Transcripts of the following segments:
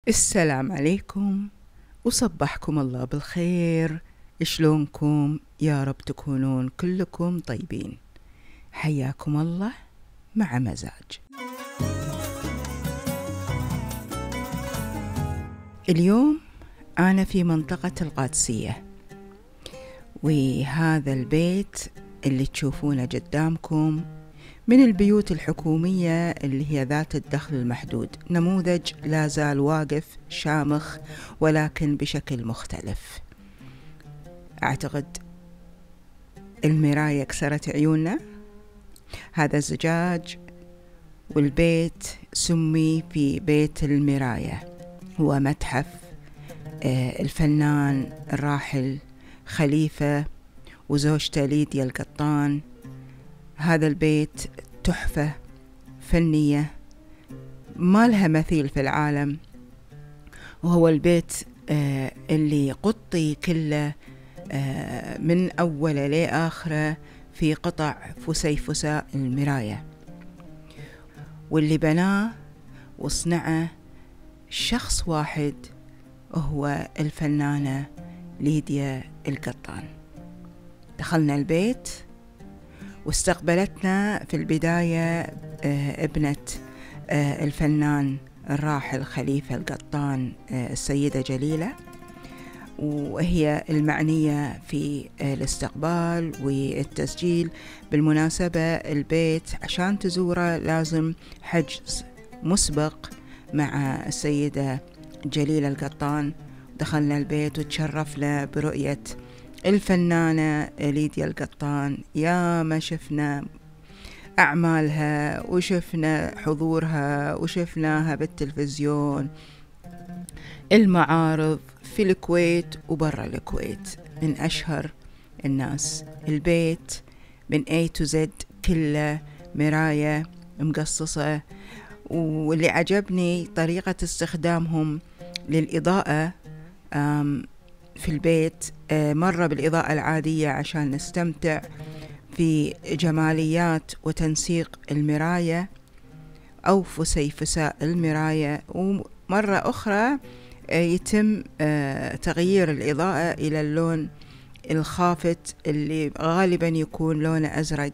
السلام عليكم وصبحكم الله بالخير. شلونكم؟ يا رب تكونون كلكم طيبين. حياكم الله مع مزاج. اليوم أنا في منطقة القادسية، وهذا البيت اللي تشوفونه قدامكم من البيوت الحكومية اللي هي ذات الدخل المحدود، نموذج لا زال واقف شامخ ولكن بشكل مختلف. أعتقد المراية كسرت عيوننا. هذا الزجاج، والبيت سمي في بيت المراية، هو متحف الفنان الراحل خليفة وزوجته ليديا القطان. هذا البيت تحفة فنية ما لها مثيل في العالم، وهو البيت اللي قطي كله من أوله لآخره في قطع فسيفساء المراية، واللي بناه وصنعه شخص واحد، وهو الفنانة ليديا القطان. دخلنا البيت واستقبلتنا في البداية ابنة الفنان الراحل خليفة القطان، السيدة جليلة، وهي المعنية في الاستقبال والتسجيل. بالمناسبة البيت عشان تزوره لازم حجز مسبق مع السيدة جليلة القطان. دخلنا البيت وتشرفنا برؤية الفنانة ليديا القطان. يا ما شفنا أعمالها وشفنا حضورها وشفناها بالتلفزيون، المعارض في الكويت وبرا الكويت، من أشهر الناس. البيت من A to Z كله مراية مقصصة، واللي عجبني طريقة استخدامهم للإضاءة في البيت. مرة بالإضاءة العادية عشان نستمتع في جماليات وتنسيق المراية أو فسيفساء المراية، ومرة أخرى يتم تغيير الإضاءة إلى اللون الخافت اللي غالبا يكون لونه أزرق.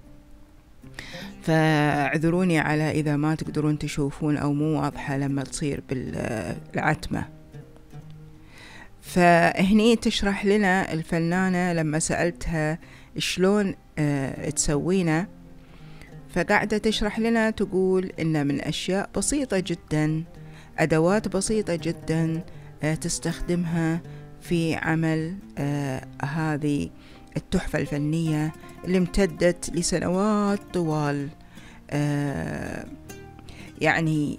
فاعذروني على إذا ما تقدرون تشوفون أو مو واضحة لما تصير بالعتمة. فهني تشرح لنا الفنانة لما سألتها شلون تسوينا، فقاعدة تشرح لنا تقول إن من أشياء بسيطة جدا، أدوات بسيطة جدا تستخدمها في عمل هذه التحفة الفنية اللي امتدت لسنوات طوال. يعني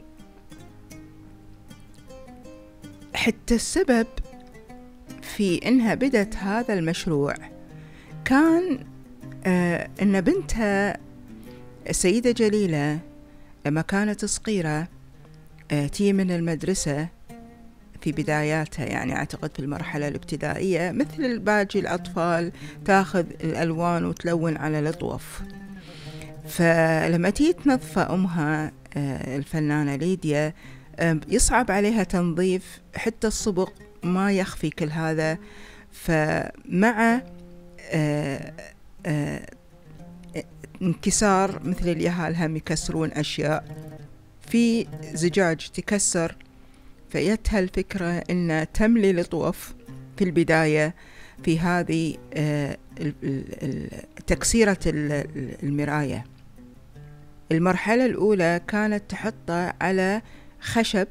حتى السبب في إنها بدت هذا المشروع كان إن بنتها السيدة جليلة لما كانت صغيرة تي من المدرسة في بداياتها، يعني أعتقد في المرحلة الابتدائية، مثل باقي الأطفال تاخذ الألوان وتلون على الأطوف. فلما تي تنظفة أمها الفنانة ليديا يصعب عليها تنظيف حتى الصبغ، ما يخفي كل هذا. فمع انكسار مثل اليهال هم يكسرون أشياء، في زجاج تكسر، فيتها الفكرة أن تملي الأطوف في البداية في هذه تكسيرة المراية. المرحلة الأولى كانت تحطه على خشب،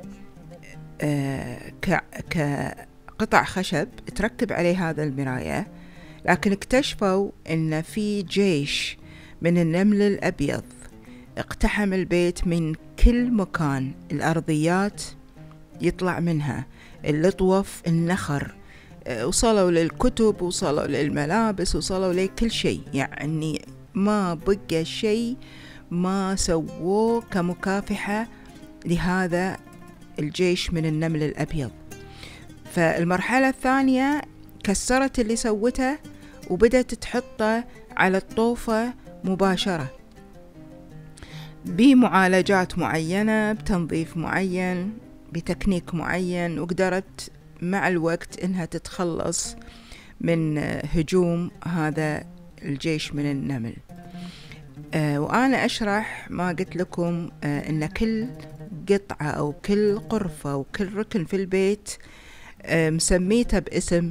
كقطع خشب تركب عليه هذا المراية، لكن اكتشفوا أن في جيش من النمل الأبيض اقتحم البيت من كل مكان، الأرضيات يطلع منها اللطوف، النخر، وصلوا للكتب، وصلوا للملابس، وصلوا لكل شيء. يعني ما بقى شيء ما سووه كمكافحة لهذا الجيش من النمل الأبيض. فالمرحلة الثانية كسرت اللي سوته وبدأت تحطه على الطوفة مباشرة بمعالجات معينة، بتنظيف معين، بتكنيك معين، وقدرت مع الوقت إنها تتخلص من هجوم هذا الجيش من النمل. وأنا أشرح ما قلت لكم إن كل قطعة أو كل غرفة أو كل ركن في البيت مسميته باسم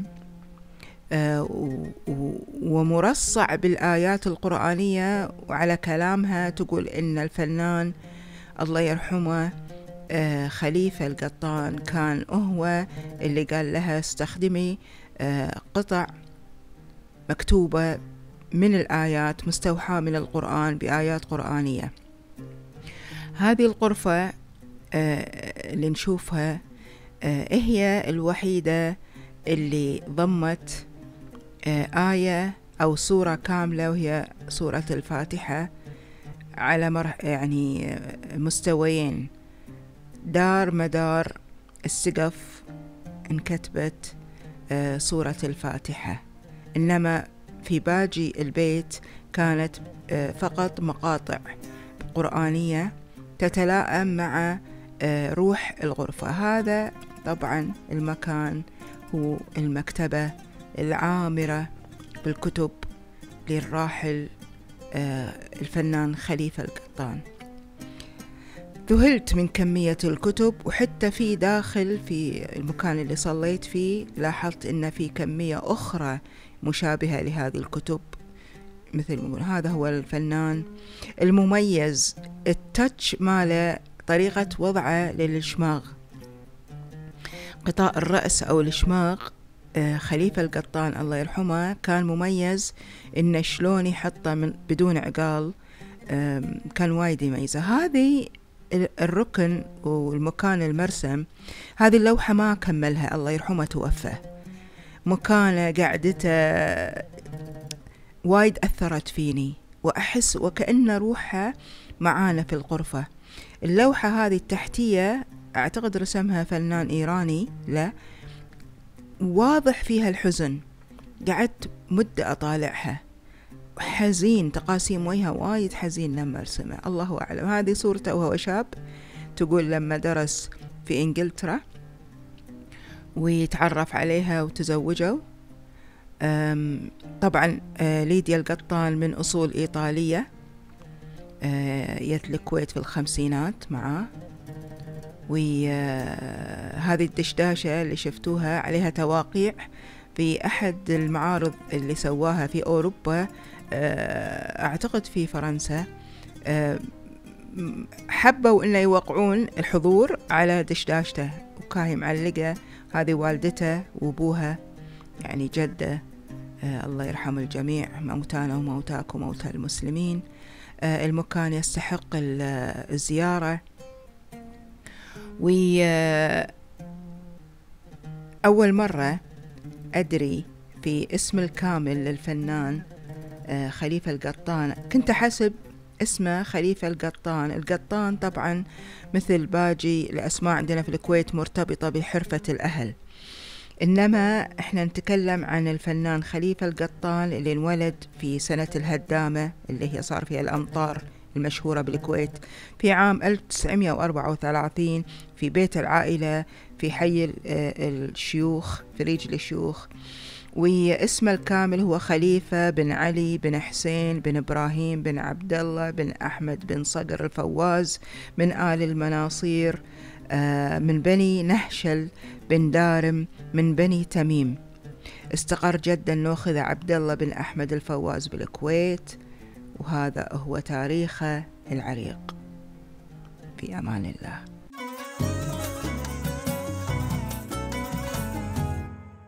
ومرصع بالآيات القرآنية، وعلى كلامها تقول إن الفنان الله يرحمه خليفة القطان كان هو اللي قال لها استخدمي قطع مكتوبة من الآيات مستوحاة من القرآن بآيات قرآنية. هذه الغرفة اللي نشوفها هي الوحيدة اللي ضمت آية أو سورة كاملة، وهي سورة الفاتحة، على يعني مستويين، دار مدار السقف انكتبت سورة الفاتحة، إنما في باقي البيت كانت فقط مقاطع قرآنية تتلائم مع روح الغرفة. هذا طبعا المكان هو المكتبة العامرة بالكتب للراحل الفنان خليفة القطان. ذهلت من كمية الكتب، وحتى في داخل في المكان اللي صليت فيه لاحظت إن في كمية أخرى مشابهة لهذه الكتب. مثل ما نقول هذا هو الفنان المميز، التاتش ماله، طريقة وضعه للشماغ، غطاء الرأس أو الشماغ. خليفة القطان الله يرحمه كان مميز إنه شلون يحطه من بدون عقال، كان وايد يميزه. هذه الركن والمكان المرسم، هذه اللوحة ما كملها، الله يرحمه توفى. مكانه قعدته وايد أثرت فيني، وأحس وكأن روحها معانا في الغرفة. اللوحة هذه التحتية أعتقد رسمها فنان إيراني، لا واضح فيها الحزن، قعدت مدة أطالعها، حزين، تقاسيم وجهه وايد حزين لما رسمه، الله أعلم. هذه صورته وهو شاب، تقول لما درس في إنجلترا ويتعرف عليها وتزوجوا. طبعا ليديا القطان من أصول إيطالية، جت الكويت في الخمسينات معاه. وهذه الدشداشة اللي شفتوها عليها تواقيع في أحد المعارض اللي سواها في أوروبا، أعتقد في فرنسا، حبوا إنه يوقعون الحضور على دشداشته، وكاهي معلقة. هذه والدته وأبوها، يعني جدة، الله يرحم الجميع، موتانا وموتاكم موتى المسلمين. المكان يستحق الزيارة. وأول مرة أدري في اسم الكامل للفنان خليفة القطان، كنت أحسب اسمه خليفة القطان. القطان طبعا مثل باقي الأسماء عندنا في الكويت مرتبطة بحرفة الأهل، إنما إحنا نتكلم عن الفنان خليفة القطان اللي انولد في سنة الهدامة اللي هي صار فيها الأمطار المشهورة بالكويت في عام 1934 في بيت العائلة في حي الشيوخ في ريجل الشيوخ. واسمه الكامل هو خليفة بن علي بن حسين بن إبراهيم بن عبد الله بن أحمد بن صقر الفواز من آل المناصير، من بني نهشل بن دارم من بني تميم. استقر جدا نوخذ عبد الله بن أحمد الفواز بالكويت، وهذا هو تاريخه العريق. في أمان الله.